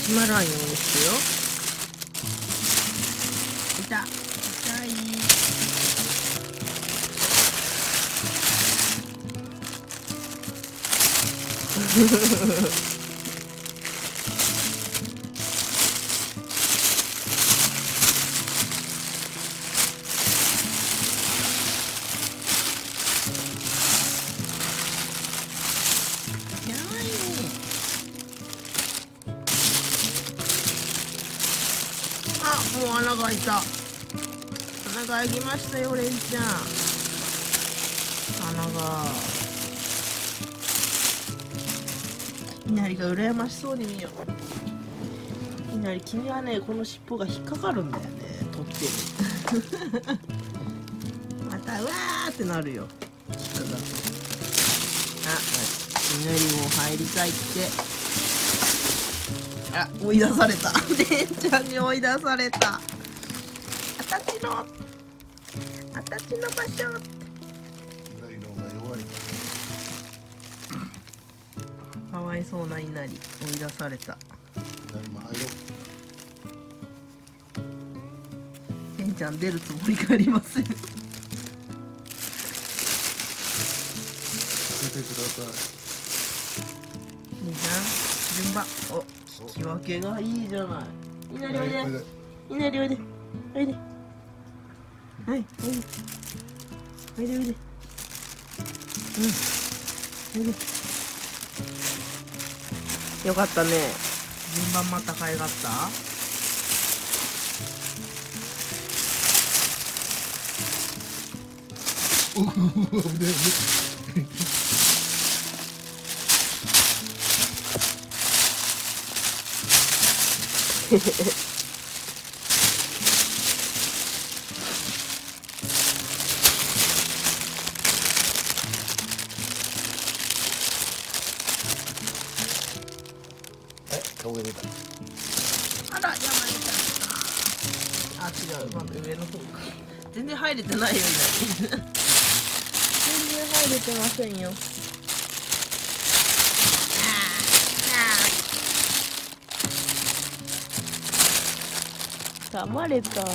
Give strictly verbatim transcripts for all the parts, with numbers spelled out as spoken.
閉まらんようにしてよ。いた。痛い。あ、もう穴が開いた。穴が開きましたよ、レンちゃん。穴が。いなりが羨ましそうに見よう。いなり、君はね、この尻尾が引っかかるんだよね、取ってる。また、うわーってなるよ。引っかかって。あ、いなりも入りたいって。あ、追い出された。レンちゃんに追い出された。あたちの。あたちの場所。かわいそうないなり、追い出された。レンちゃん出るつもりがありません。出てください。 レンちゃん、順番。お。引き分けがいいじゃない。いなりおいで。いなりおいで。おいで。はい、おいで。おいでおいで。うん。おいで。よかったね。順番また可愛がった。 おお、危ねえ。顔が出た。 あら、やばいじゃん。あ、違う、まだ上の方か。全然入れてないよ、全然入れてませんよ。噛まれた。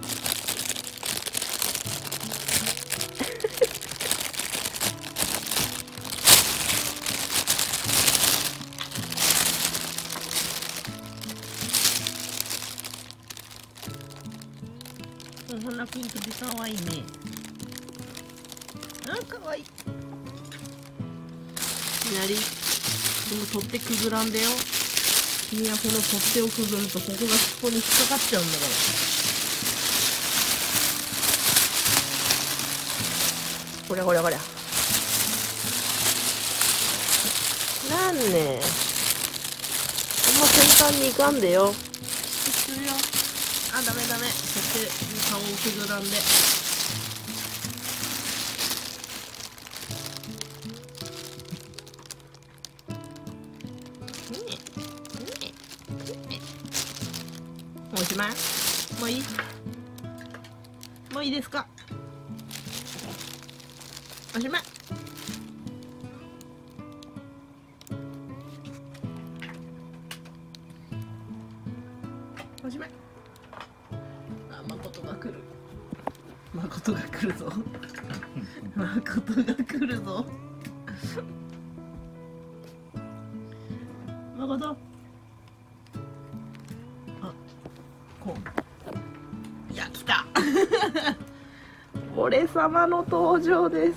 こんなピンクで可愛いね。あ、可愛い。いきなり、でも取っ手くぐらんだよ。君はこの取っ手をくぐると、ここが尻尾に引っかかっちゃうんだから。こりゃこりゃこりゃ。なんね。あんま先端に行かんでよ。するよ。あ、ダメダメ。取っ手に顔をくぐらんで。もうおしまい？もういい？もういいですか？おしまい。おしまい。あ、誠が来る。誠が来るぞ。誠が来るぞ。誠。あ、こう。いや、来た。俺様の登場です。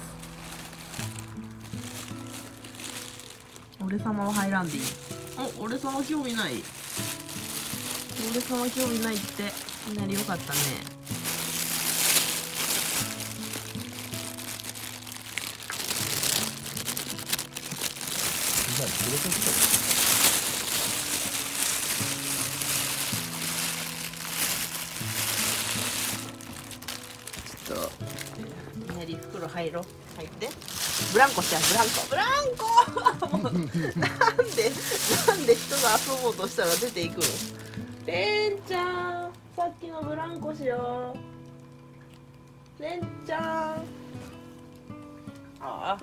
俺様は入らんでいい。お、俺様興味ない。俺様興味ないっていなりよかったね。ちょっといなり袋入ろう。入って。ブランコしちゃう。ブランコブランコなんでなんで人が遊ぼうとしたら出ていくの。レンちゃん、さっきのブランコしよう。レンちゃん。ああ。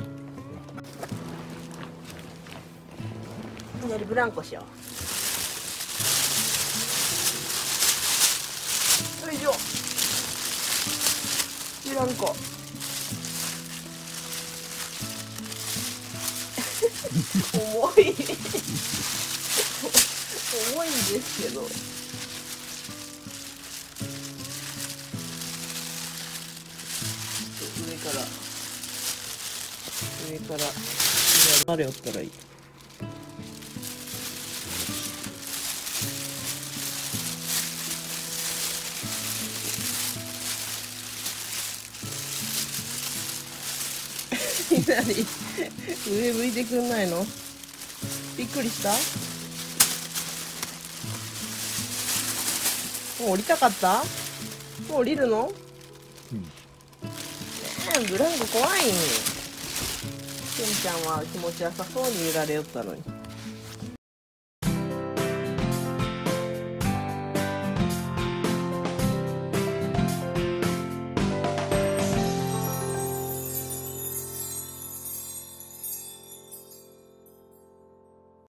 いなりブランコしよう。 ブランコ重い重いんですけど、上から上から誰やったらいい。何上向いてくんないの？びっくりした？もう降りたかった？もう降りるの？ うん、 ねえ、ブランコ怖いん。けんちゃんは気持ちよさそうに揺られよったのに。